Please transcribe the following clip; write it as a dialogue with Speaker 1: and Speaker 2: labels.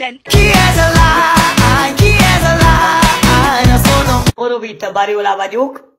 Speaker 1: igen.
Speaker 2: Ki ez a lány? Ki ez a lány? Azt mondom, Orovita Bariola vagyok.